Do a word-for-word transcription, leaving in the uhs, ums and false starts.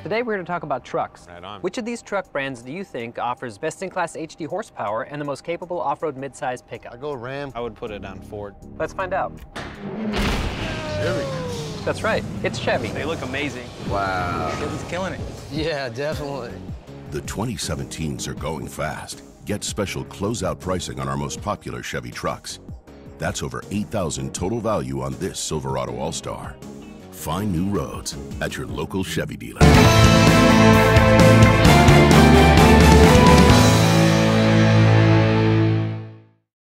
Today we're going to talk about trucks. Right on. Which of these truck brands do you think offers best-in-class H D horsepower and the most capable off-road mid-size pickup? I go Ram. I would put it on Ford. Let's find out. Chevy. That's right, it's Chevy. They look amazing. Wow. Chevy's killing it. Yeah, definitely. The twenty seventeens are going fast. Get special closeout pricing on our most popular Chevy trucks. That's over eight thousand dollars total value on this Silverado All-Star. Find new roads at your local Chevy dealer.